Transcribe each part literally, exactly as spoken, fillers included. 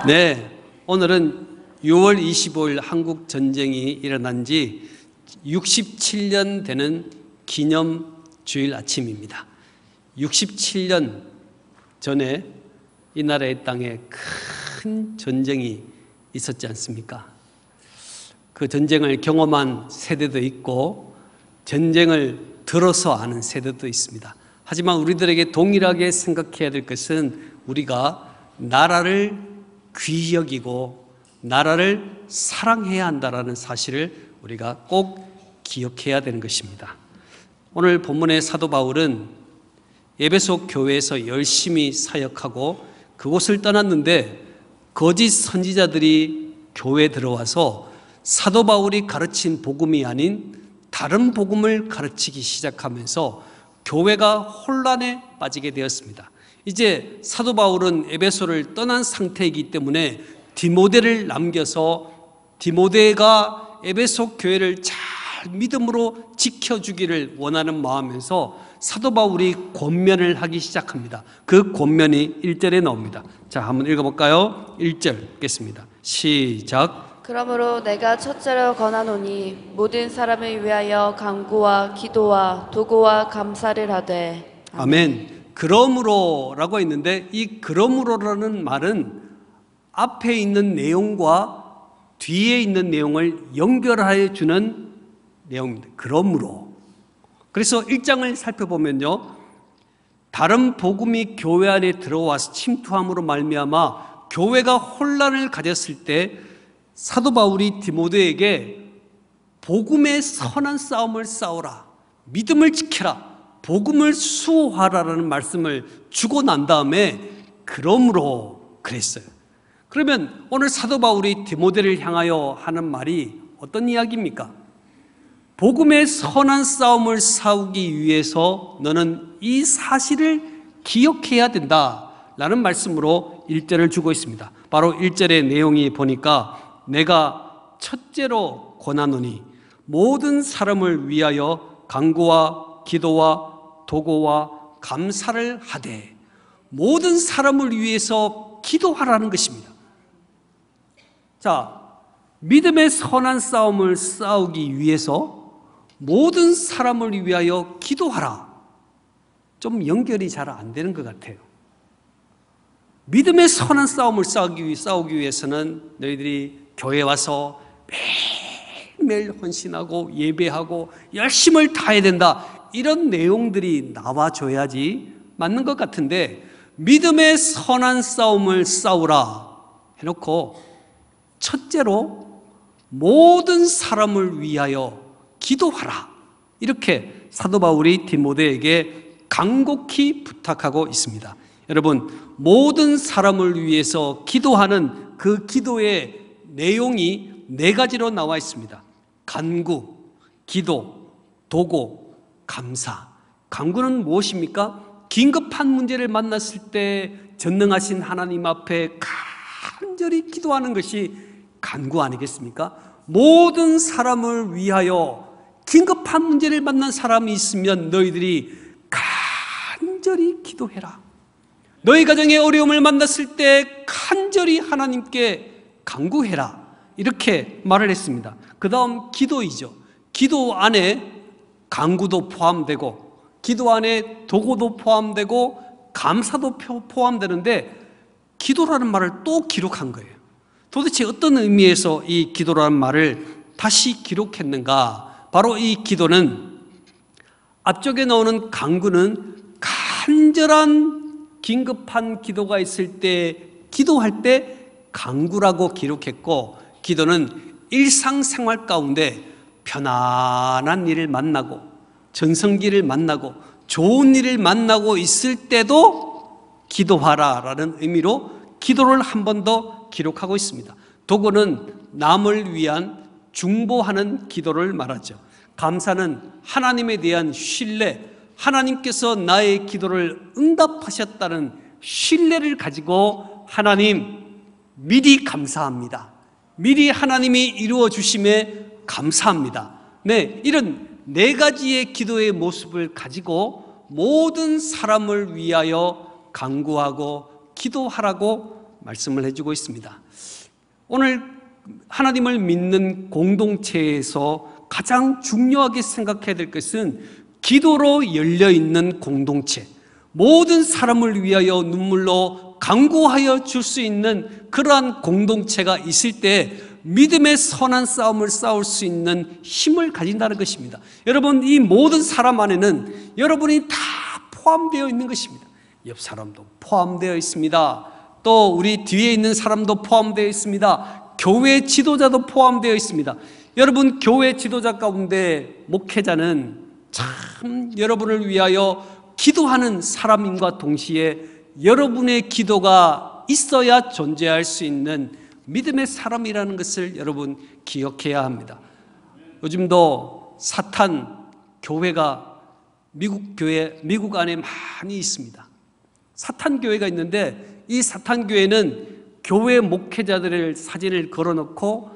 네, 오늘은 유월 이십오일 한국 전쟁이 일어난 지 육십칠 년 되는 기념 주일 아침입니다. 육십칠 년 전에 이 나라의 땅에 큰 전쟁이 있었지 않습니까? 그 전쟁을 경험한 세대도 있고 전쟁을 들어서 아는 세대도 있습니다. 하지만 우리들에게 동일하게 생각해야 될 것은 우리가 나라를 귀히 여기고 나라를 사랑해야 한다는 사실을 우리가 꼭 기억해야 되는 것입니다. 오늘 본문의 사도 바울은 에베소 교회에서 열심히 사역하고 그곳을 떠났는데 거짓 선지자들이 교회에 들어와서 사도 바울이 가르친 복음이 아닌 다른 복음을 가르치기 시작하면서 교회가 혼란에 빠지게 되었습니다. 이제 사도 바울은 에베소를 떠난 상태이기 때문에 디모데를 남겨서 디모데가 에베소 교회를 잘 믿음으로 지켜주기를 원하는 마음에서 사도 바울이 권면을 하기 시작합니다. 그 권면이 일 절에 나옵니다. 자, 한번 읽어볼까요? 일 절 읽겠습니다. 시작. 그러므로 내가 첫째로 권하노니 모든 사람을 위하여 간구와 기도와 도구와 감사를 하되. 아멘. 아멘. 그러므로라고 있는데 이 그러므로라는 말은 앞에 있는 내용과 뒤에 있는 내용을 연결하여 주는 내용입니다. 그러므로. 그래서 일 장을 살펴보면요, 다른 복음이 교회 안에 들어와서 침투함으로 말미암아 교회가 혼란을 가졌을 때 사도 바울이 디모데에게 복음의 선한 싸움을 싸우라, 믿음을 지켜라, 복음을 수호하라라는 말씀을 주고 난 다음에 그러므로 그랬어요. 그러면 오늘 사도 바울이 디모데를 향하여 하는 말이 어떤 이야기입니까? 복음의 선한 싸움을 싸우기 위해서 너는 이 사실을 기억해야 된다라는 말씀으로 일 절을 주고 있습니다. 바로 일 절의 내용이 보니까 내가 첫째로 권하노니 모든 사람을 위하여 간구와 기도와 도구와 감사를 하되, 모든 사람을 위해서 기도하라는 것입니다. 자, 믿음의 선한 싸움을 싸우기 위해서 모든 사람을 위하여 기도하라. 좀 연결이 잘 안 되는 것 같아요. 믿음의 선한 싸움을 싸우기, 싸우기 위해서는 너희들이 교회에 와서 매일매일 헌신하고 예배하고 열심을 다해야 된다, 이런 내용들이 나와줘야지 맞는 것 같은데, 믿음의 선한 싸움을 싸우라 해놓고 첫째로 모든 사람을 위하여 기도하라, 이렇게 사도 바울이 디모데에게 간곡히 부탁하고 있습니다. 여러분, 모든 사람을 위해서 기도하는 그 기도의 내용이 네 가지로 나와 있습니다. 간구, 기도, 도고, 감사. 간구는 무엇입니까? 긴급한 문제를 만났을 때 전능하신 하나님 앞에 간절히 기도하는 것이 간구 아니겠습니까? 모든 사람을 위하여 긴급한 문제를 만난 사람이 있으면 너희들이 간절히 기도해라. 너희 가정에 어려움을 만났을 때 간절히 하나님께 간구해라, 이렇게 말을 했습니다. 그 다음 기도이죠. 기도 안에 간구도 포함되고 기도 안에 도구도 포함되고 감사도 포함되는데 기도라는 말을 또 기록한 거예요. 도대체 어떤 의미에서 이 기도라는 말을 다시 기록했는가? 바로 이 기도는, 앞쪽에 나오는 간구는 간절한 긴급한 기도가 있을 때 기도할 때 간구라고 기록했고, 기도는 일상생활 가운데 편안한 일을 만나고 전성기를 만나고 좋은 일을 만나고 있을 때도 기도하라라는 의미로 기도를 한 번 더 기록하고 있습니다. 도구는 남을 위한 중보하는 기도를 말하죠. 감사는 하나님에 대한 신뢰, 하나님께서 나의 기도를 응답하셨다는 신뢰를 가지고 하나님 미리 감사합니다, 미리 하나님이 이루어 주심에 감사합니다, 네, 이런 네 가지의 기도의 모습을 가지고 모든 사람을 위하여 간구하고 기도하라고 말씀을 해주고 있습니다. 오늘 하나님을 믿는 공동체에서 가장 중요하게 생각해야 될 것은 기도로 열려있는 공동체, 모든 사람을 위하여 눈물로 간구하여 줄 수 있는 그러한 공동체가 있을 때 믿음의 선한 싸움을 싸울 수 있는 힘을 가진다는 것입니다. 여러분, 이 모든 사람 안에는 여러분이 다 포함되어 있는 것입니다. 옆 사람도 포함되어 있습니다. 또 우리 뒤에 있는 사람도 포함되어 있습니다. 교회 지도자도 포함되어 있습니다. 여러분, 교회 지도자 가운데 목회자는 참 여러분을 위하여 기도하는 사람임과 동시에 여러분의 기도가 있어야 존재할 수 있는 믿음의 사람이라는 것을 여러분 기억해야 합니다. 요즘도 사탄 교회가 미국 교회, 미국 안에 많이 있습니다. 사탄 교회가 있는데 이 사탄 교회는 교회 목회자들의 사진을 걸어놓고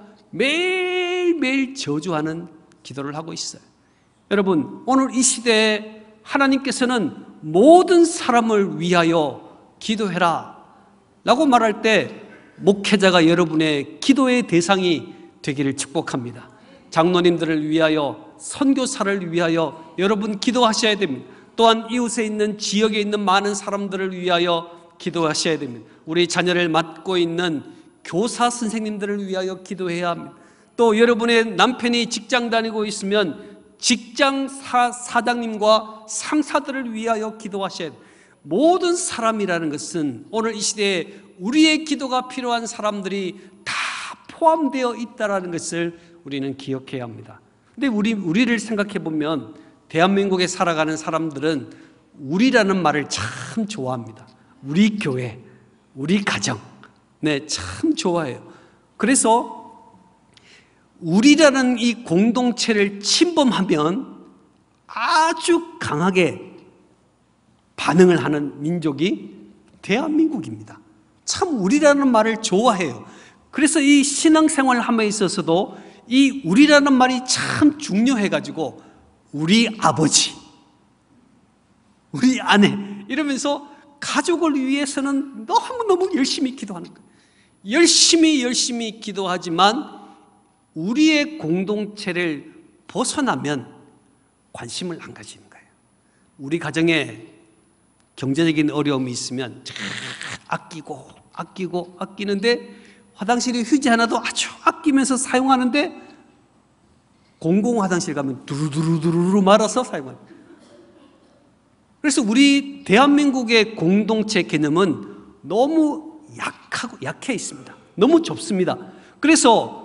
매일매일 저주하는 기도를 하고 있어요. 여러분, 오늘 이 시대에 하나님께서는 모든 사람을 위하여 기도해라 라고 말할 때 목회자가 여러분의 기도의 대상이 되기를 축복합니다. 장로님들을 위하여, 선교사를 위하여 여러분 기도하셔야 됩니다. 또한 이웃에 있는, 지역에 있는 많은 사람들을 위하여 기도하셔야 됩니다. 우리 자녀를 맡고 있는 교사 선생님들을 위하여 기도해야 합니다. 또 여러분의 남편이 직장 다니고 있으면 직장 사, 사장님과 상사들을 위하여 기도하셔야 돼요. 모든 사람이라는 것은 오늘 이 시대에 우리의 기도가 필요한 사람들이 다 포함되어 있다는 것을 우리는 기억해야 합니다. 근데 우리, 우리를 생각해 보면 대한민국에 살아가는 사람들은 우리라는 말을 참 좋아합니다. 우리 교회, 우리 가정, 네, 참 좋아해요. 그래서 우리라는 이 공동체를 침범하면 아주 강하게 반응을 하는 민족이 대한민국입니다. 참 우리라는 말을 좋아해요. 그래서 이 신앙생활을 함에 있어서도 이 우리라는 말이 참 중요해가지고 우리 아버지, 우리 아내 이러면서 가족을 위해서는 너무너무 열심히 기도하는 거예요. 열심히 열심히 기도하지만 우리의 공동체를 벗어나면 관심을 안 가지는 거예요. 우리 가정에 경제적인 어려움이 있으면 아끼고 아끼고 아끼는데 화장실에 휴지 하나도 아주 아끼면서 사용하는데 공공 화장실 가면 두루두루두루 말아서 사용합니다. 그래서 우리 대한민국의 공동체 개념은 너무 약하고 약해 있습니다. 너무 좁습니다. 그래서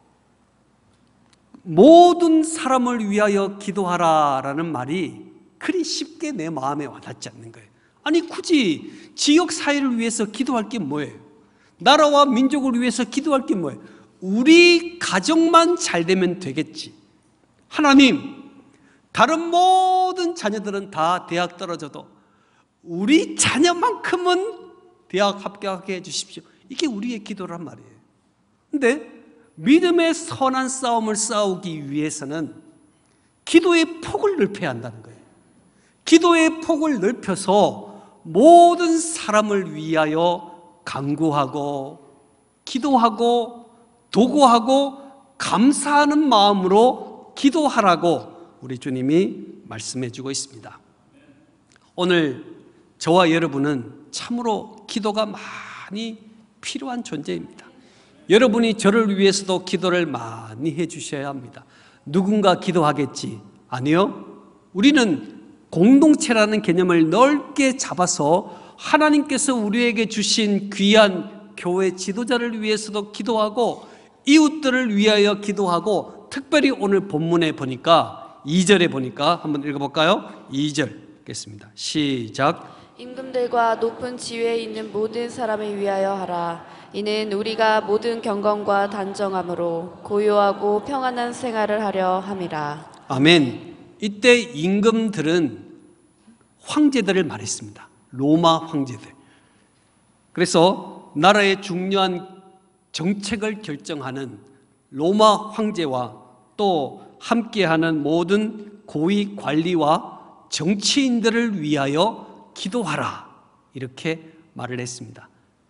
모든 사람을 위하여 기도하라라는 말이 그리 쉽게 내 마음에 와닿지 않는 거예요. 아니 굳이 지역 사회를 위해서 기도할 게 뭐예요? 나라와 민족을 위해서 기도할 게 뭐예요? 우리 가정만 잘 되면 되겠지. 하나님, 다른 모든 자녀들은 다 대학 떨어져도 우리 자녀만큼은 대학 합격하게 해주십시오. 이게 우리의 기도란 말이에요. 근데 믿음의 선한 싸움을 싸우기 위해서는 기도의 폭을 넓혀야 한다는 거예요. 기도의 폭을 넓혀서 모든 사람을 위하여 간구하고 기도하고 도구하고 감사하는 마음으로 기도하라고 우리 주님이 말씀해 주고 있습니다. 오늘 저와 여러분은 참으로 기도가 많이 필요한 존재입니다. 여러분이 저를 위해서도 기도를 많이 해 주셔야 합니다. 누군가 기도하겠지? 아니요. 우리는 공동체라는 개념을 넓게 잡아서 하나님께서 우리에게 주신 귀한 교회 지도자를 위해서도 기도하고 이웃들을 위하여 기도하고 특별히 오늘 본문에 보니까 이 절에 보니까 한번 읽어볼까요? 이 절 읽겠습니다. 시작. 임금들과 높은 지위에 있는 모든 사람을 위하여 하라. 이는 우리가 모든 경건과 단정함으로 고요하고 평안한 생활을 하려 함이라. 아멘. 이때 임금들은 황제들을 말했습니다. 로마 황제들. 그래서 나라의 중요한 정책을 결정하는 로마 황제와 또 함께하는 모든 고위 관리와 정치인들을 위하여 기도하라 이렇게 말을 했습니다.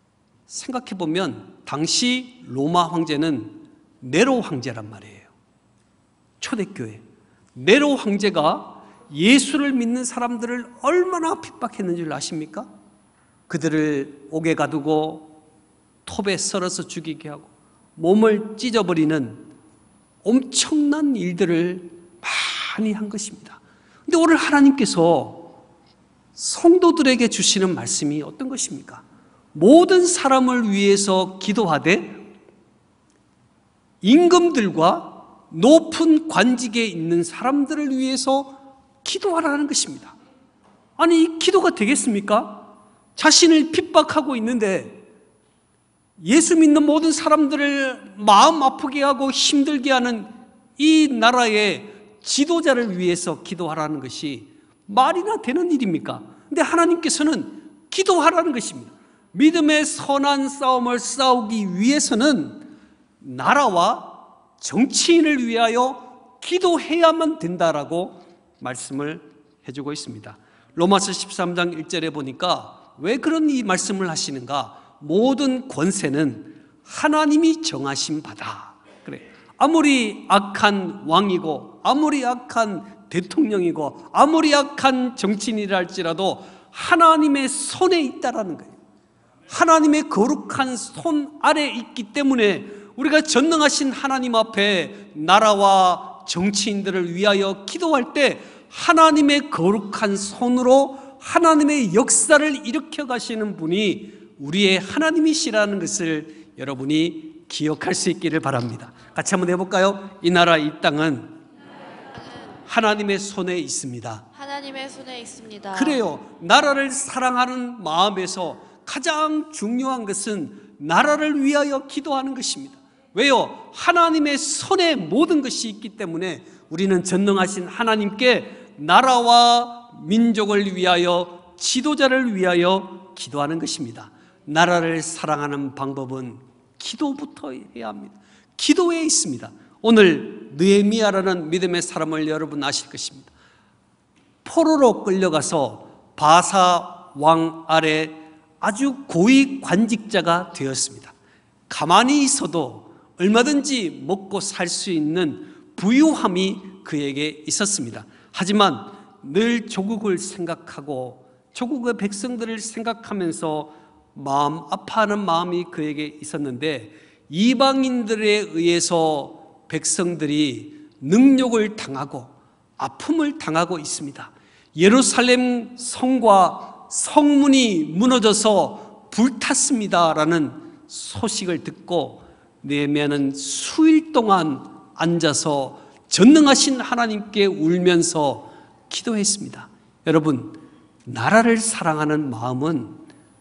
생각해 보면 당시 로마 황제는 네로 황제란 말이에요. 초대교회 네로 황제가 예수를 믿는 사람들을 얼마나 핍박했는지를 아십니까? 그들을 옥에 가두고 톱에 썰어서 죽이게 하고 몸을 찢어버리는 엄청난 일들을 많이 한 것입니다. 근데 오늘 하나님께서 성도들에게 주시는 말씀이 어떤 것입니까? 모든 사람을 위해서 기도하되 임금들과 높은 관직에 있는 사람들을 위해서 기도하라는 것입니다. 아니, 이 기도가 되겠습니까? 자신을 핍박하고 있는데 예수 믿는 모든 사람들을 마음 아프게 하고 힘들게 하는 이 나라의 지도자를 위해서 기도하라는 것이 말이나 되는 일입니까? 근데 하나님께서는 기도하라는 것입니다. 믿음의 선한 싸움을 싸우기 위해서는 나라와 정치인을 위하여 기도해야만 된다라고 말씀을 해주고 있습니다. 로마서 십삼 장 일 절에 보니까 왜 그런 이 말씀을 하시는가? 모든 권세는 하나님이 정하신 바다. 그래. 아무리 악한 왕이고 아무리 악한 대통령이고 아무리 악한 정치인이라 할지라도 하나님의 손에 있다라는 거예요. 하나님의 거룩한 손 아래 있기 때문에 우리가 전능하신 하나님 앞에 나라와 정치인들을 위하여 기도할 때 하나님의 거룩한 손으로 하나님의 역사를 일으켜 가시는 분이 우리의 하나님이시라는 것을 여러분이 기억할 수 있기를 바랍니다. 같이 한번 해볼까요? 이 나라 이 땅은 하나님의 손에 있습니다. 하나님의 손에 있습니다. 그래요. 나라를 사랑하는 마음에서 가장 중요한 것은 나라를 위하여 기도하는 것입니다. 왜요? 하나님의 손에 모든 것이 있기 때문에 우리는 전능하신 하나님께 나라와 민족을 위하여 지도자를 위하여 기도하는 것입니다. 나라를 사랑하는 방법은 기도부터 해야 합니다. 기도에 있습니다. 오늘 느헤미야라는 믿음의 사람을 여러분 아실 것입니다. 포로로 끌려가서 바사 왕 아래 아주 고위 관직자가 되었습니다. 가만히 있어도 얼마든지 먹고 살 수 있는 부유함이 그에게 있었습니다. 하지만 늘 조국을 생각하고 조국의 백성들을 생각하면서 마음 아파하는 마음이 그에게 있었는데 이방인들에 의해서 백성들이 능욕을 당하고 아픔을 당하고 있습니다. 예루살렘 성과 성문이 무너져서 불탔습니다라는 소식을 듣고 느헤미야는 수일 동안 앉아서 전능하신 하나님께 울면서 기도했습니다. 여러분, 나라를 사랑하는 마음은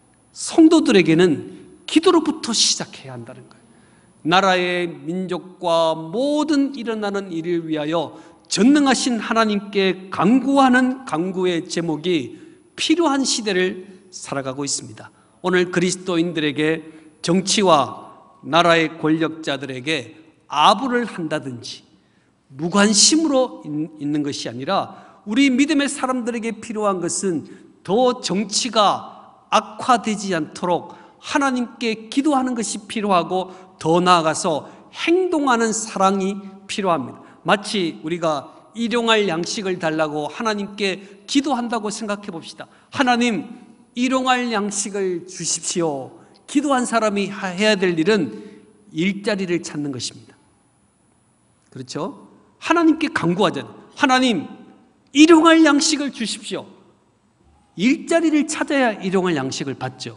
성도들에게는 기도로부터 시작해야 한다는 거예요. 나라의 민족과 모든 일어나는 일을 위하여 전능하신 하나님께 간구하는 간구의 제목이 필요한 시대를 살아가고 있습니다. 오늘 그리스도인들에게 정치와 나라의 권력자들에게 아부를 한다든지 무관심으로 있는 것이 아니라 우리 믿음의 사람들에게 필요한 것은 더 정치가 악화되지 않도록 하나님께 기도하는 것이 필요하고 더 나아가서 행동하는 사랑이 필요합니다. 마치 우리가 일용할 양식을 달라고 하나님께 기도한다고 생각해 봅시다. 하나님, 일용할 양식을 주십시오. 기도한 사람이 해야 될 일은 일자리를 찾는 것입니다. 그렇죠? 하나님께 간구하잖아요. 하나님, 일용할 양식을 주십시오. 일자리를 찾아야 일용할 양식을 받죠.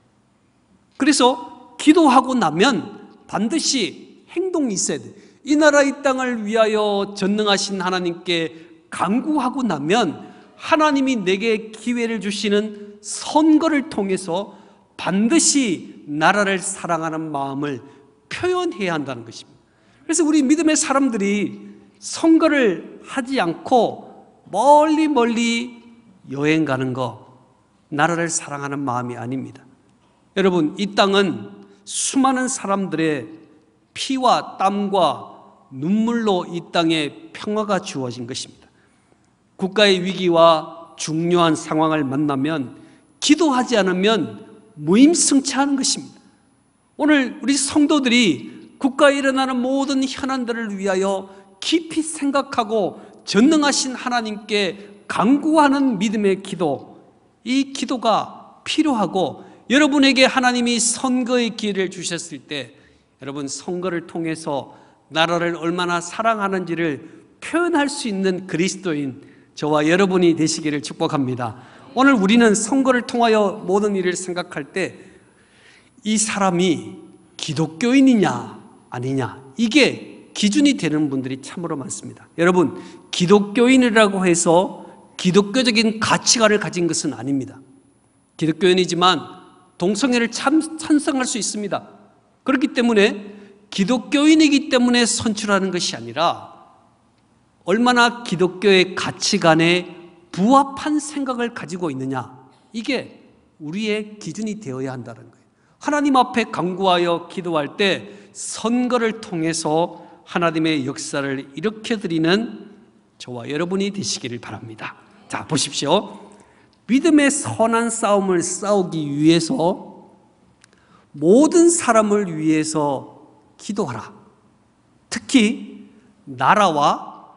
그래서 기도하고 나면 반드시 행동이 있어야 돼요. 이 나라 이 땅을 위하여 전능하신 하나님께 간구하고 나면 하나님이 내게 기회를 주시는 선거를 통해서 반드시 나라를 사랑하는 마음을 표현해야 한다는 것입니다. 그래서 우리 믿음의 사람들이 선거를 하지 않고 멀리 멀리 여행 가는 거 나라를 사랑하는 마음이 아닙니다. 여러분, 이 땅은 수많은 사람들의 피와 땀과 눈물로 이 땅에 평화가 주어진 것입니다. 국가의 위기와 중요한 상황을 만나면 기도하지 않으면 무임승차하는 것입니다. 오늘 우리 성도들이 국가에 일어나는 모든 현안들을 위하여 깊이 생각하고 전능하신 하나님께 간구하는 믿음의 기도, 이 기도가 필요하고, 여러분에게 하나님이 선거의 기회를 주셨을 때 여러분 선거를 통해서 나라를 얼마나 사랑하는지를 표현할 수 있는 그리스도인 저와 여러분이 되시기를 축복합니다. 오늘 우리는 선거를 통하여 모든 일을 생각할 때 이 사람이 기독교인이냐 아니냐, 이게 기준이 되는 분들이 참으로 많습니다. 여러분, 기독교인이라고 해서 기독교적인 가치관을 가진 것은 아닙니다. 기독교인이지만 동성애를 참, 찬성할 수 있습니다. 그렇기 때문에 기독교인이기 때문에 선출하는 것이 아니라 얼마나 기독교의 가치관에 부합한 생각을 가지고 있느냐, 이게 우리의 기준이 되어야 한다는 거예요. 하나님 앞에 간구하여 기도할 때 선거를 통해서 하나님의 역사를 일으켜드리는 저와 여러분이 되시기를 바랍니다. 자, 보십시오. 믿음의 선한 싸움을 싸우기 위해서 모든 사람을 위해서 기도하라. 특히 나라와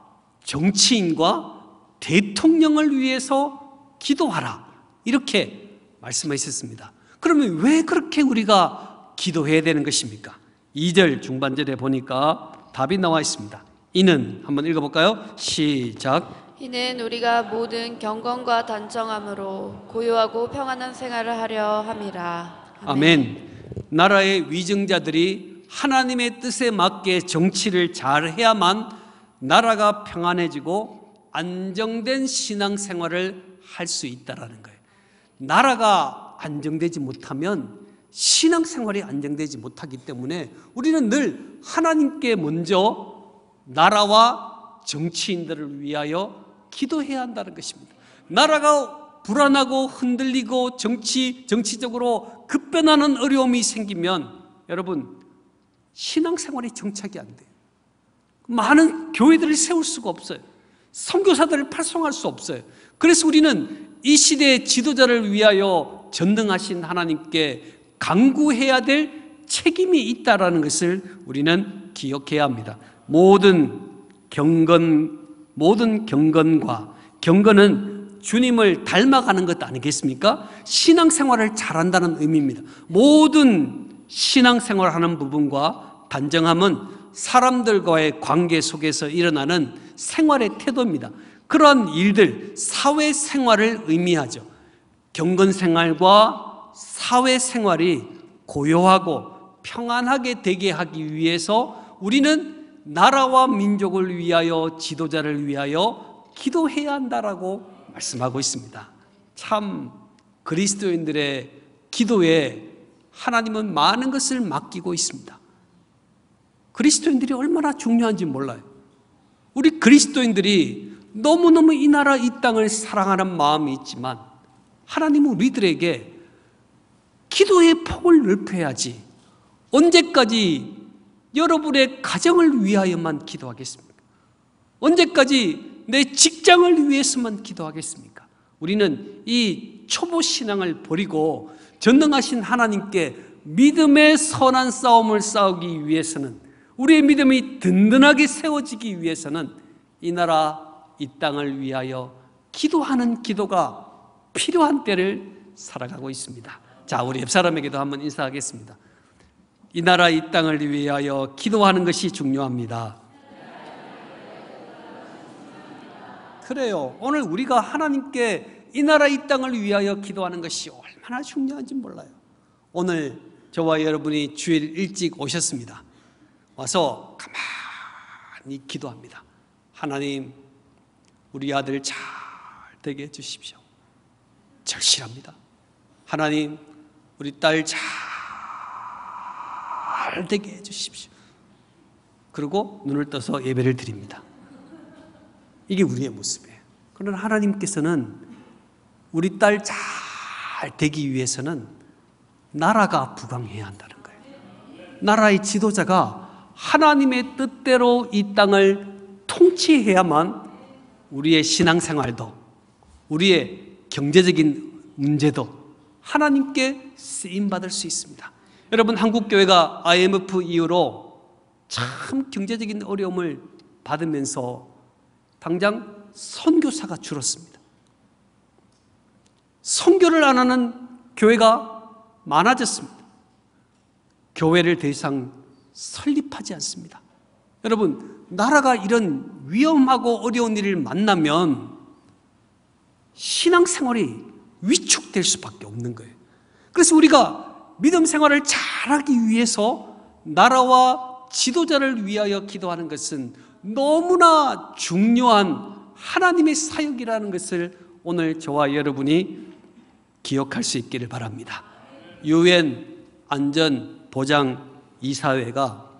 정치인과 대통령을 위해서 기도하라, 이렇게 말씀하셨습니다. 그러면 왜 그렇게 우리가 기도해야 되는 것입니까? 이 절 중반절에 보니까 답이 나와 있습니다. 이는, 한번 읽어볼까요? 시작. 이는 우리가 모든 경건과 단정함으로 고요하고 평안한 생활을 하려 함이라. 아멘. 아멘. 나라의 위정자들이 하나님의 뜻에 맞게 정치를 잘 해야만 나라가 평안해지고 안정된 신앙생활을 할 수 있다는 거예요. 나라가 안정되지 못하면 신앙생활이 안정되지 못하기 때문에 우리는 늘 하나님께 먼저 나라와 정치인들을 위하여 기도해야 한다는 것입니다. 나라가 불안하고 흔들리고 정치, 정치적으로 급변하는 어려움이 생기면 여러분, 신앙생활이 정착이 안 돼요. 많은 교회들을 세울 수가 없어요. 선교사들을 팔송할 수 없어요. 그래서 우리는 이 시대의 지도자를 위하여 전능하신 하나님께 간구해야 될 책임이 있다라는 것을 우리는 기억해야 합니다. 모든 경건, 모든 경건과, 경건은 주님을 닮아가는 것 아니겠습니까? 신앙생활을 잘한다는 의미입니다. 모든 신앙생활하는 부분과 단정함은 사람들과의 관계 속에서 일어나는 생활의 태도입니다. 그러한 일들, 사회생활을 의미하죠. 경건생활과 사회생활이 고요하고 평안하게 되게 하기 위해서 우리는 나라와 민족을 위하여, 지도자를 위하여 기도해야 한다라고 말씀하고 있습니다. 참 그리스도인들의 기도에 하나님은 많은 것을 맡기고 있습니다. 그리스도인들이 얼마나 중요한지 몰라요. 우리 그리스도인들이 너무너무 이 나라 이 땅을 사랑하는 마음이 있지만 하나님은 우리들에게 기도의 폭을 넓혀야지 언제까지 여러분의 가정을 위하여만 기도하겠습니까? 언제까지 내 직장을 위해서만 기도하겠습니까? 우리는 이 초보 신앙을 버리고 전능하신 하나님께 믿음의 선한 싸움을 싸우기 위해서는, 우리의 믿음이 든든하게 세워지기 위해서는 이 나라 이 땅을 위하여 기도하는 기도가 필요한 때를 살아가고 있습니다. 자, 우리 옆사람에게도 한번 인사하겠습니다. 이 나라 이 땅을 위하여 기도하는 것이 중요합니다. 그래요. 오늘 우리가 하나님께 이 나라 이 땅을 위하여 기도하는 것이 얼마나 중요한지 몰라요. 오늘 저와 여러분이 주일 일찍 오셨습니다. 와서 가만히 기도합니다. 하나님, 우리 아들 잘 되게 해주십시오. 절실합니다. 하나님, 우리 딸 잘 되게 해주십시오. 그리고 눈을 떠서 예배를 드립니다. 이게 우리의 모습이에요. 그러나 하나님께서는 우리 딸 잘 되기 위해서는 나라가 부강해야 한다는 거예요. 나라의 지도자가 하나님의 뜻대로 이 땅을 통치해야만 우리의 신앙생활도, 우리의 경제적인 문제도 하나님께 쓰임받을 수 있습니다. 여러분, 한국교회가 아이엠에프 이후로 참 경제적인 어려움을 받으면서 당장 선교사가 줄었습니다. 선교를 안 하는 교회가 많아졌습니다. 교회를 더 이상 설립하지 않습니다. 여러분, 나라가 이런 위험하고 어려운 일을 만나면 신앙생활이 위축될 수밖에 없는 거예요. 그래서 우리가 믿음 생활을 잘하기 위해서 나라와 지도자를 위하여 기도하는 것은 너무나 중요한 하나님의 사역이라는 것을 오늘 저와 여러분이 기억할 수 있기를 바랍니다. 유엔 안전보장이사회가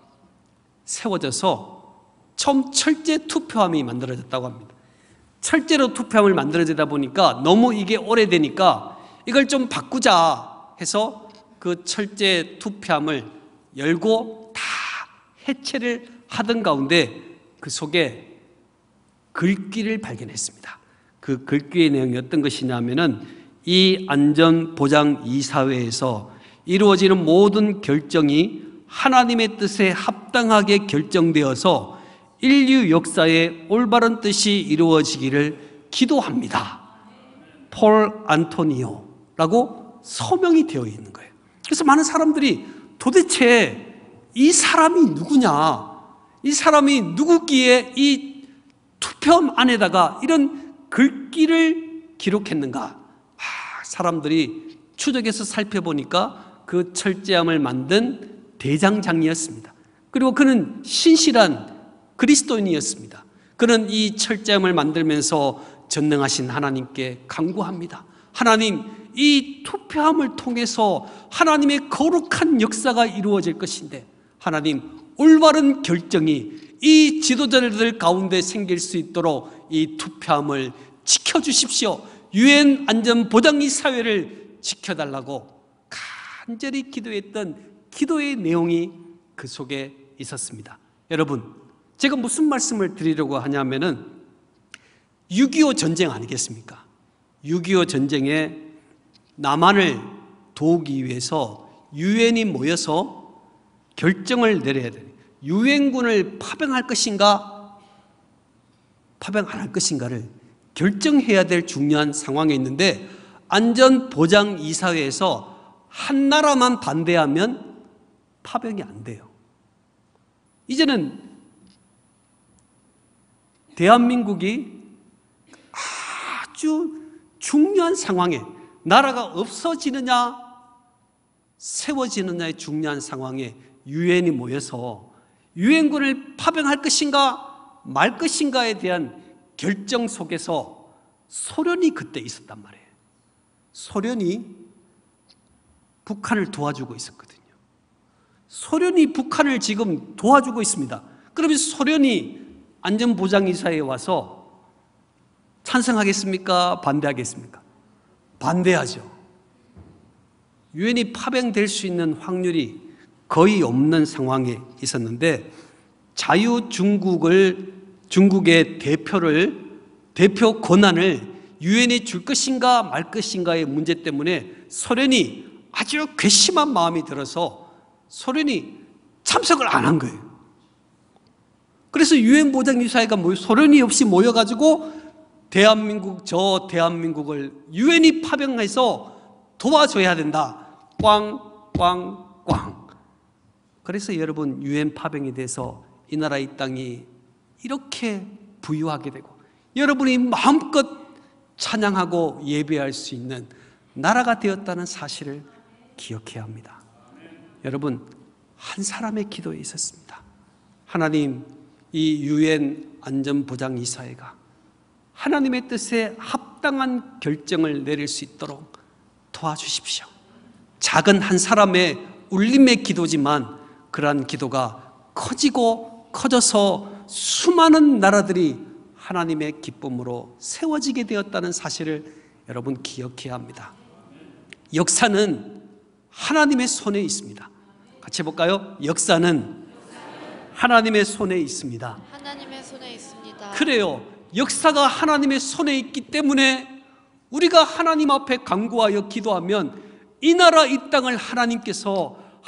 세워져서 처음 철제 투표함이 만들어졌다고 합니다. 철제로 투표함을 만들어지다 보니까 너무 이게 오래되니까 이걸 좀 바꾸자 해서 그 철제 투표함을 열고 다 해체를 하던 가운데 그 속에 글귀를 발견했습니다. 그 글귀의 내용이 어떤 것이냐면은 이 안전보장이사회에서 이루어지는 모든 결정이 하나님의 뜻에 합당하게 결정되어서 인류 역사의 올바른 뜻이 이루어지기를 기도합니다. 폴 안토니오라고 서명이 되어 있는 거예요. 그래서 많은 사람들이 도대체 이 사람이 누구냐, 이 사람이 누구기에 이 투표함 안에다가 이런 글귀를 기록했는가. 아, 사람들이 추적해서 살펴보니까 그 철제함을 만든 대장장이었습니다. 그리고 그는 신실한 그리스도인이었습니다. 그는 이 철제함을 만들면서 전능하신 하나님께 간구합니다. 하나님, 이 투표함을 통해서 하나님의 거룩한 역사가 이루어질 것인데 하나님, 올바른 결정이 이 지도자들 가운데 생길 수 있도록 이 투표함을 지켜주십시오. 유엔 안전보장이사회를 지켜달라고 간절히 기도했던 기도의 내용이 그 속에 있었습니다. 여러분, 제가 무슨 말씀을 드리려고 하냐면은 육이오 전쟁 아니겠습니까? 육이오 전쟁에 남한을 도우기 위해서 유엔이 모여서 결정을 내려야 돼요. 유엔군을 파병할 것인가 파병 안 할 것인가를 결정해야 될 중요한 상황에 있는데 안전보장이사회에서 한 나라만 반대하면 파병이 안 돼요. 이제는 대한민국이 아주 중요한 상황에, 나라가 없어지느냐 세워지느냐의 중요한 상황에 유엔이 모여서 유엔군을 파병할 것인가 말 것인가에 대한 결정 속에서 소련이 그때 있었단 말이에요. 소련이 북한을 도와주고 있었거든요. 소련이 북한을 지금 도와주고 있습니다. 그러면 소련이 안전보장이사회에 와서 찬성하겠습니까? 반대하겠습니까? 반대하죠. 유엔이 파병될 수 있는 확률이 거의 없는 상황에 있었는데 자유중국을 중국의 대표를 대표 권한을 유엔이 줄 것인가 말 것인가의 문제 때문에 소련이 아주 괘씸한 마음이 들어서 소련이 참석을 안 한 거예요. 그래서 유엔 보장이사회가 모여 소련이 없이 모여가지고 대한민국 저 대한민국을 유엔이 파병해서 도와줘야 된다. 꽝꽝꽝. 그래서 여러분 유엔 파병이 돼서 이 나라 이 땅이 이렇게 부유하게 되고 여러분이 마음껏 찬양하고 예배할 수 있는 나라가 되었다는 사실을 기억해야 합니다. 여러분, 한 사람의 기도에 있었습니다. 하나님, 이 유엔 안전보장이사회가 하나님의 뜻에 합당한 결정을 내릴 수 있도록 도와주십시오. 작은 한 사람의 울림의 기도지만 그러한 기도가 커지고 커져서 수많은 나라들이 하나님의 기쁨으로 세워지게 되었다는 사실을 여러분 기억해야 합니다. 역사는 하나님의 손에 있습니다. 같이 해볼까요? 역사는 하나님의 손에 있습니다. 하나님의 손에 있습니다. 그래요. 역사가 하나님의 손에 있기 때문에 우리가 하나님 앞에 간구하여 기도하면 이 나라 이 땅을 하나님께서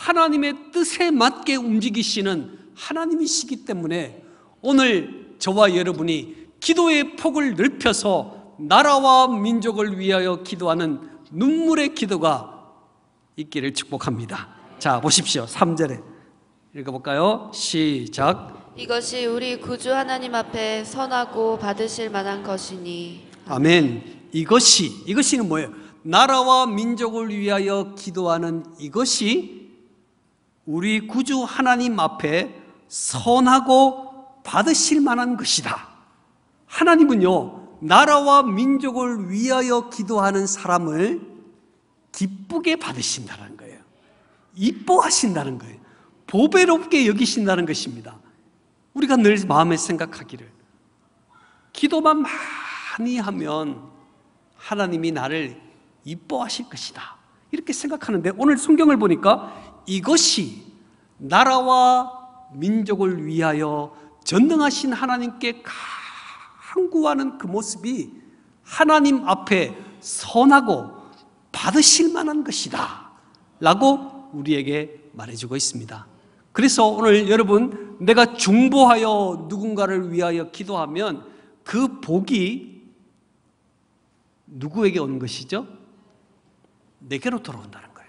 하나님의 뜻에 맞게 움직이시는 하나님이시기 때문에 오늘 저와 여러분이 기도의 폭을 넓혀서 나라와 민족을 위하여 기도하는 눈물의 기도가 있기를 축복합니다. 자, 보십시오. 삼 절에 읽어볼까요? 시작. 이것이 우리 구주 하나님 앞에 선하고 받으실 만한 것이니. 아멘. 이것이, 이것이는 뭐예요? 나라와 민족을 위하여 기도하는 이것이 우리 구주 하나님 앞에 선하고 받으실 만한 것이다. 하나님은요, 나라와 민족을 위하여 기도하는 사람을 기쁘게 받으신다는 거예요. 이뻐하신다는 거예요. 보배롭게 여기신다는 것입니다. 우리가 늘 마음에 생각하기를 기도만 많이 하면 하나님이 나를 이뻐하실 것이다, 이렇게 생각하는데 오늘 성경을 보니까 이것이 나라와 민족을 위하여 전능하신 하나님께 간구하는 그 모습이 하나님 앞에 선하고 받으실 만한 것이다 라고 우리에게 말해주고 있습니다. 그래서 오늘 여러분, 내가 중보하여 누군가를 위하여 기도하면 그 복이 누구에게 오는 것이죠? 내게로 돌아온다는 거예요.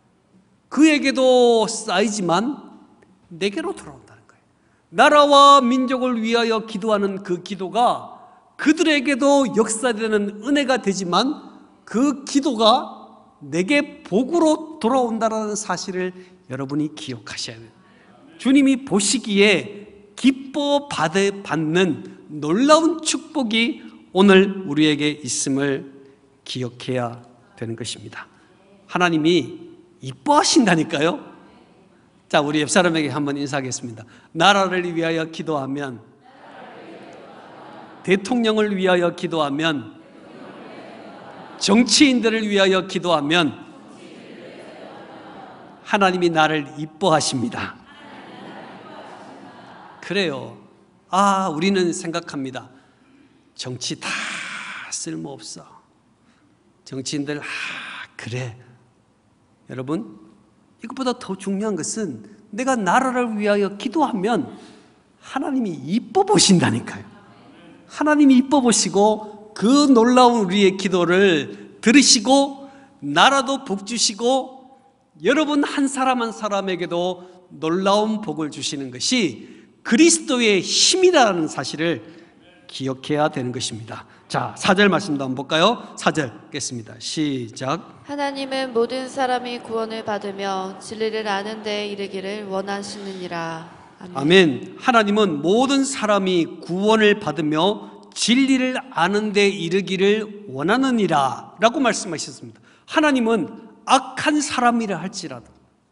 그에게도 쌓이지만 내게로 돌아온다는 거예요. 나라와 민족을 위하여 기도하는 그 기도가 그들에게도 역사되는 은혜가 되지만 그 기도가 내게 복으로 돌아온다는 사실을 여러분이 기억하셔야 돼요. 주님이 보시기에 기뻐 받는 놀라운 축복이 오늘 우리에게 있음을 기억해야 되는 것입니다. 하나님이 이뻐하신다니까요. 자, 우리 옆 사람에게 한번 인사하겠습니다. 나라를 위하여 기도하면, 대통령을 위하여 기도하면, 정치인들을 위하여 기도하면 하나님이 나를 이뻐하십니다. 그래요. 아, 우리는 생각합니다. 정치 다 쓸모없어. 정치인들, 아, 그래. 여러분, 이것보다 더 중요한 것은 내가 나라를 위하여 기도하면 하나님이 이뻐 보신다니까요. 하나님이 이뻐 보시고 그 놀라운 우리의 기도를 들으시고 나라도 복 주시고 여러분 한 사람 한 사람에게도 놀라운 복을 주시는 것이 그리스도의 힘이라는 사실을 기억해야 되는 것입니다. 자, 사 절 말씀도 한번 볼까요? 사 절 읽겠습니다. 시작. 하나님은 모든 사람이 구원을 받으며 진리를 아는 데 이르기를 원하시느니라. 아멘. 아멘. 하나님은 모든 사람이 구원을 받으며 진리를 아는 데 이르기를 원하느니라 라고 말씀하셨습니다. 하나님은 악한 사람이라 할지라도,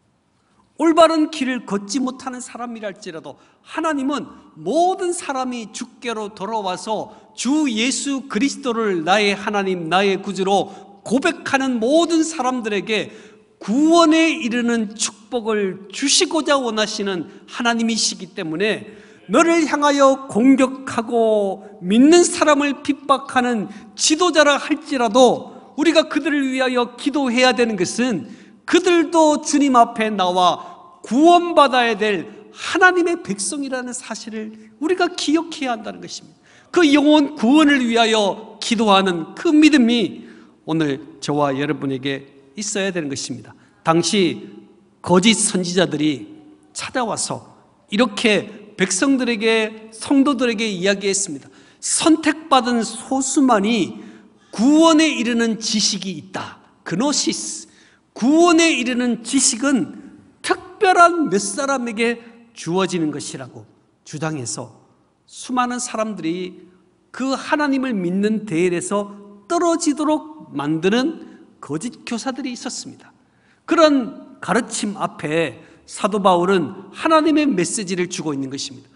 올바른 길을 걷지 못하는 사람이라 할지라도 하나님은 모든 사람이 주께로 돌아와서 주 예수 그리스도를 나의 하나님, 나의 구주로 고백하는 모든 사람들에게 구원에 이르는 축복을 주시고자 원하시는 하나님이시기 때문에 너를 향하여 공격하고 믿는 사람을 핍박하는 지도자라 할지라도 우리가 그들을 위하여 기도해야 되는 것은 그들도 주님 앞에 나와 구원받아야 될 하나님의 백성이라는 사실을 우리가 기억해야 한다는 것입니다. 그 영혼 구원을 위하여 기도하는 그 믿음이 오늘 저와 여러분에게 있어야 되는 것입니다. 당시 거짓 선지자들이 찾아와서 이렇게 백성들에게, 성도들에게 이야기했습니다. 선택받은 소수만이 구원에 이르는 지식이 있다. 그노시스. 구원에 이르는 지식은 특별한 몇 사람에게 주어지는 것이라고 주장해서 수많은 사람들이 그 하나님을 믿는 대열에서 떨어지도록 만드는 거짓 교사들이 있었습니다. 그런 가르침 앞에 사도 바울은 하나님의 메시지를 주고 있는 것입니다.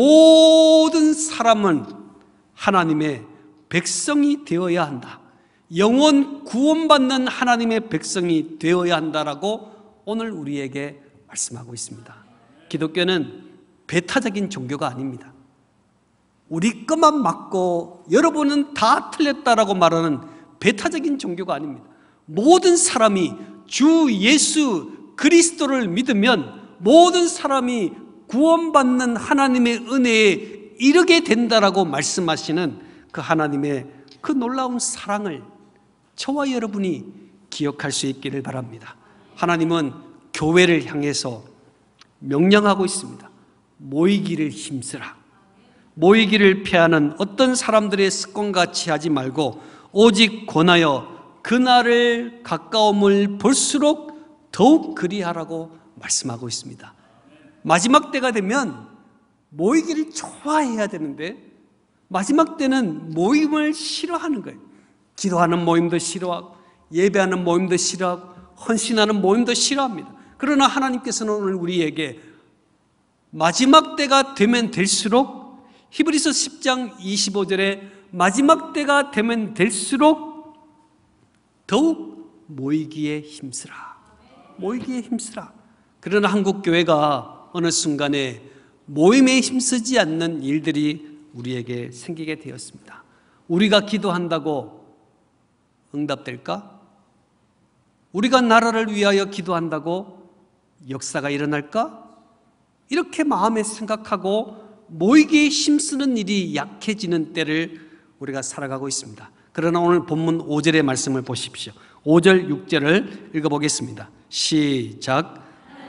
모든 사람은 하나님의 백성이 되어야 한다. 영원 구원받는 하나님의 백성이 되어야 한다라고 오늘 우리에게 말씀하고 있습니다. 기독교는 배타적인 종교가 아닙니다. 우리 것만 맞고 여러분은 다 틀렸다라고 말하는 배타적인 종교가 아닙니다. 모든 사람이 주 예수 그리스도를 믿으면 모든 사람이 구원받는 하나님의 은혜에 이르게 된다라고 말씀하시는 그 하나님의 그 놀라운 사랑을 저와 여러분이 기억할 수 있기를 바랍니다. 하나님은 교회를 향해서 명령하고 있습니다. 모이기를 힘쓰라. 모이기를 피하는 어떤 사람들의 습관같이 하지 말고 오직 권하여 그날을 가까움을 볼수록 더욱 그리하라고 말씀하고 있습니다. 마지막 때가 되면 모이기를 좋아해야 되는데 마지막 때는 모임을 싫어하는 거예요. 기도하는 모임도 싫어하고 예배하는 모임도 싫어하고 헌신하는 모임도 싫어합니다. 그러나 하나님께서는 오늘 우리에게 마지막 때가 되면 될수록 히브리서 십 장 이십오 절에 마지막 때가 되면 될수록 더욱 모이기에 힘쓰라. 모이기에 힘쓰라. 그러나 한국 교회가 어느 순간에 모임에 힘쓰지 않는 일들이 우리에게 생기게 되었습니다. 우리가 기도한다고 응답될까? 우리가 나라를 위하여 기도한다고 역사가 일어날까? 이렇게 마음에 생각하고 모이기에 힘쓰는 일이 약해지는 때를 우리가 살아가고 있습니다. 그러나 오늘 본문 오 절의 말씀을 보십시오. 오 절 육 절을 읽어보겠습니다. 시작.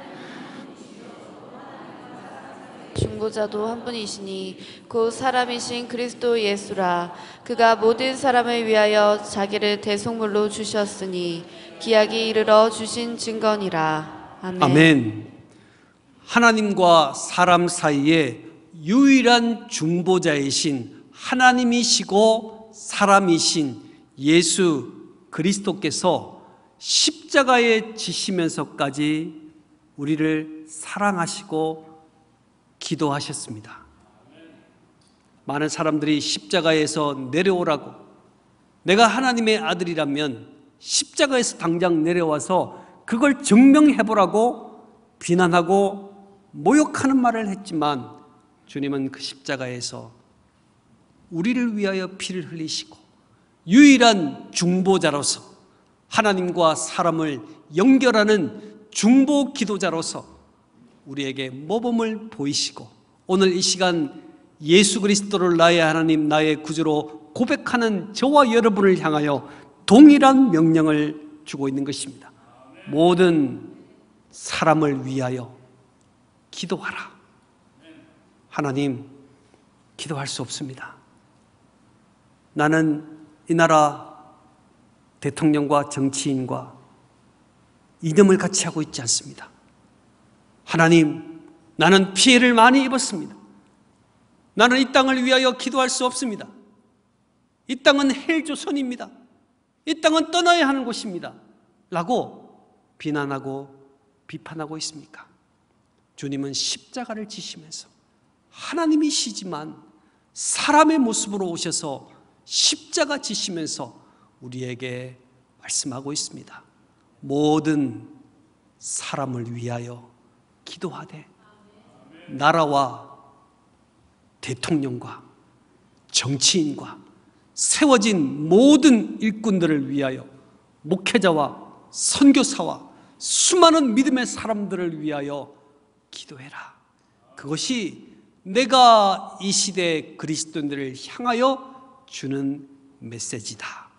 중보자도 한 분이시니 곧 사람이신 그리스도 예수라. 그가 모든 사람을 위하여 자기를 대속물로 주셨으니 기약이 이르러 주신 증거니라. 아멘. 아멘. 하나님과 사람 사이에 유일한 중보자이신 하나님이시고 사람이신 예수 그리스도께서 십자가에 지시면서까지 우리를 사랑하시고 기도하셨습니다. 많은 사람들이 십자가에서 내려오라고, 내가 하나님의 아들이라면 십자가에서 당장 내려와서 그걸 증명해보라고 비난하고 모욕하는 말을 했지만 주님은 그 십자가에서 우리를 위하여 피를 흘리시고 유일한 중보자로서 하나님과 사람을 연결하는 중보 기도자로서 우리에게 모범을 보이시고 오늘 이 시간 예수 그리스도를 나의 하나님, 나의 구주로 고백하는 저와 여러분을 향하여 동일한 명령을 주고 있는 것입니다. 모든 사람을 위하여 기도하라. 하나님, 기도할 수 없습니다. 나는 이 나라 대통령과 정치인과 이념을 같이 하고 있지 않습니다. 하나님, 나는 피해를 많이 입었습니다. 나는 이 땅을 위하여 기도할 수 없습니다. 이 땅은 헬조선입니다. 이 땅은 떠나야 하는 곳입니다. 라고 비난하고 비판하고 있습니까? 주님은 십자가를 지시면서 하나님이시지만 사람의 모습으로 오셔서 십자가 지시면서 우리에게 말씀하고 있습니다. 모든 사람을 위하여 기도하되 나라와 대통령과 정치인과 세워진 모든 일꾼들을 위하여 목회자와 선교사와 수많은 믿음의 사람들을 위하여 기도해라. 그것이 내가 이 시대 그리스도인들을 향하여 주는 메시지다.